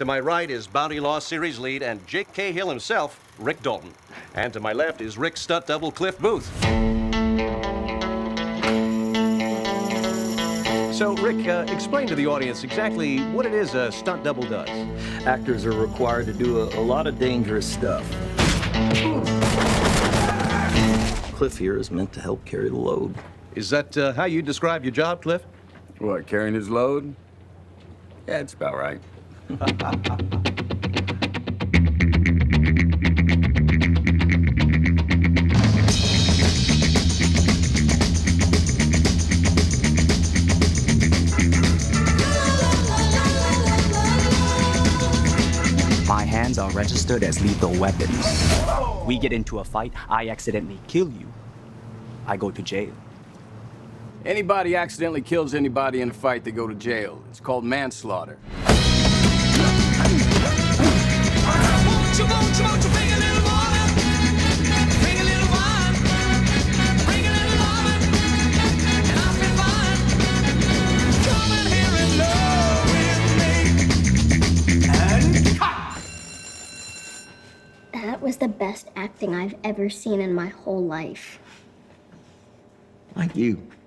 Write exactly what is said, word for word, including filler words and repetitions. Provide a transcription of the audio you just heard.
To my right is Bounty Law Series lead and Jake Cahill himself, Rick Dalton. And to my left is Rick's stunt double, Cliff Booth. So, Rick, uh, explain to the audience exactly what it is a stunt double does. Actors are required to do a, a lot of dangerous stuff. Cliff here is meant to help carry the load. Is that uh, how you describe your job, Cliff? What, carrying his load? Yeah, it's about right. My hands are registered as lethal weapons. We get into a fight, I accidentally kill you, I go to jail. Anybody accidentally kills anybody in a fight, they go to jail. It's called manslaughter. That was the best acting I've ever seen in my whole life. Like you.